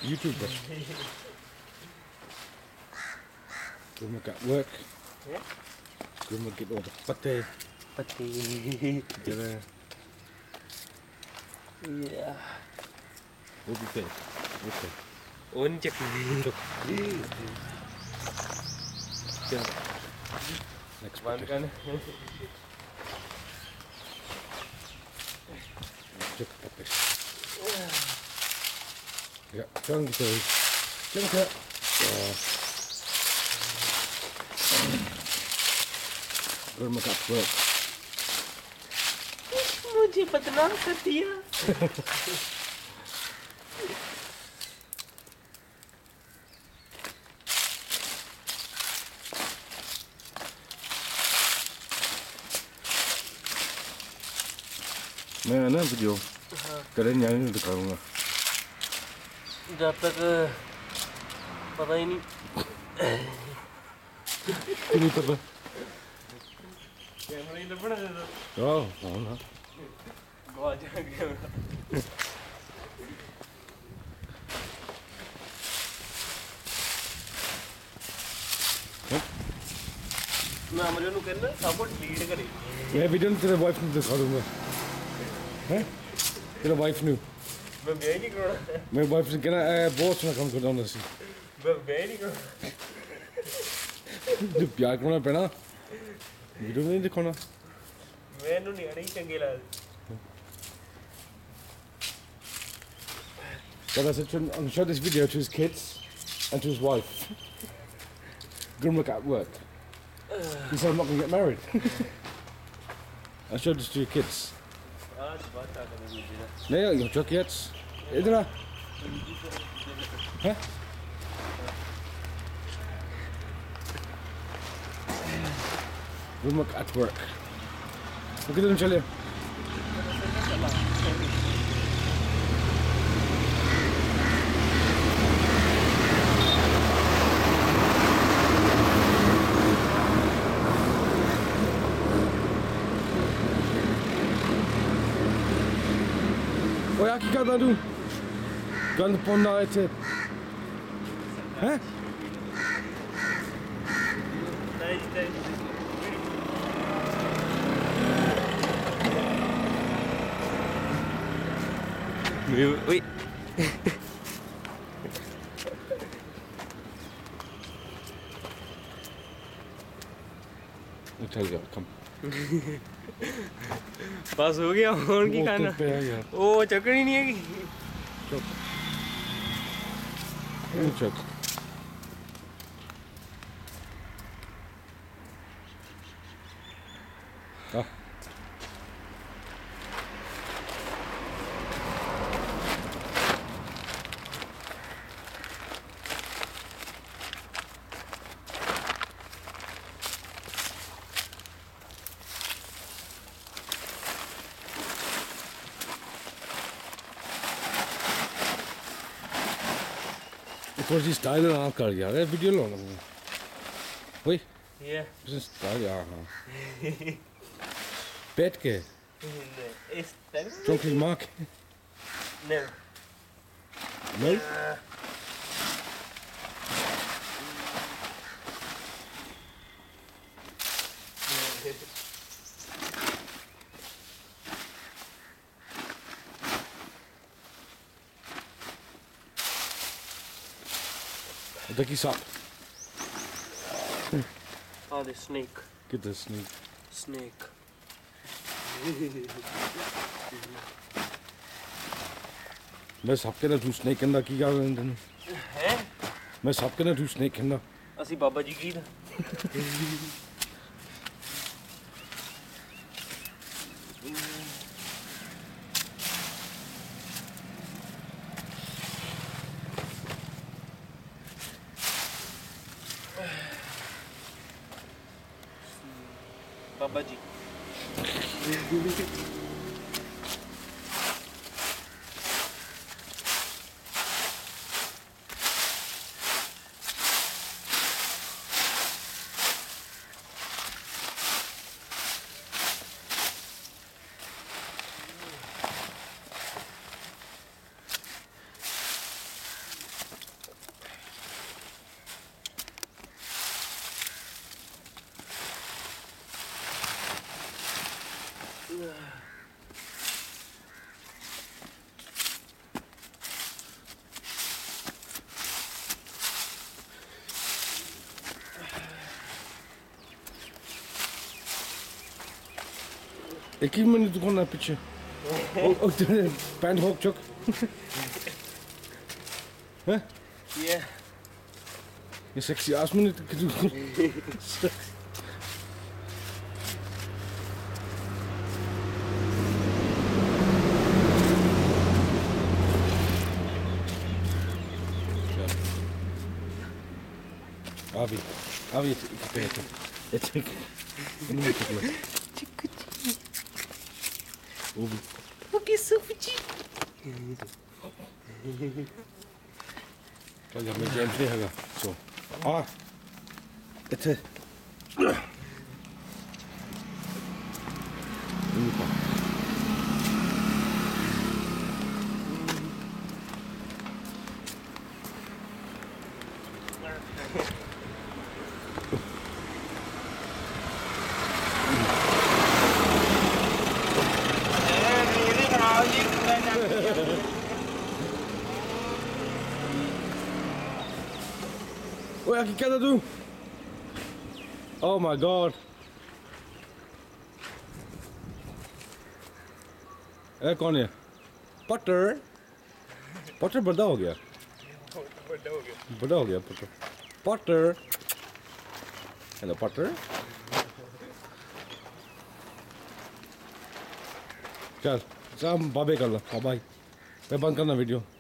YouTuber. Gonna get work. Yeah. Gonna get all the pate. Pati. Get Yeah. We'll be paid. Okay. One check. Next One pate. gun. Check pate. Yeah, chunky toes. Chunky. Gonna get work. मुझे बदनाम कर दिया. मैं ना video करें नहीं दिखाऊंगा. जब तक पता ही नहीं. नहीं पता. कैमरा ही लपड़ा दे दो. हाँ ना. बहुत जगह कैमरा. मैं अमरिया नु कहना सब डिलीट करे. मैं वीडियो तेरे वाइफ को दिखा दूंगा. हैं? तेरा वाइफ नु. मैं ब्याह ही नहीं करना. मेरी वाइफ से कहना बहुत सोना काम करता हूँ सी. मैं ब्याह ही नहीं करना. जो प्यार करना पैना वीडियो में नहीं दिखाना. मैनू नहीं आने चंगे लगदे. But I said, I'm going to show this video to his kids and to his wife. Gonna look at work. He said, I'm not going to get married. I showed this to your kids. आज बात आ गई मुझे. नहीं ये जो kids इधर आ. हैं? Gonna look at work. Look at them चले. Oya ki kadar du? Gand ponna ete. Hè? Oui. I'll tell you, come. बस हो गया और की खाना. ओ चकनी नहीं है कि. Check. Ah. थोड़ी सी स्टाइल ना कर यार वीडियो लो ना. वही ये स्टाइल यार हाँ. बैठ के इस तरह चौकी मार के. नहीं. नहीं Ducky up. Oh, the snake. Get the snake. Snake. मैं सबके ना तू snake करना की क्या करना तूने? हैं? मैं सबके ना तू snake करना. असी बाबा जी की था. बाबा जी. एक ही मिनट दुकान ना पीछे ओ तेरे पैंट होक चुक हैं Yeah. ये सेक्सी आस minute Abi it's ini coklat Ubi Okay, so fuji. Kaya may game play haga so it's ini pa Oi, aqui cada tu. Oh my god. कौन है? Butter. Butter बड़ा हो गया. बड़ा हो गया butter. Butter. Hello butter. चल, हम बाबे कर लो. बाय. मैं बंद करना वीडियो.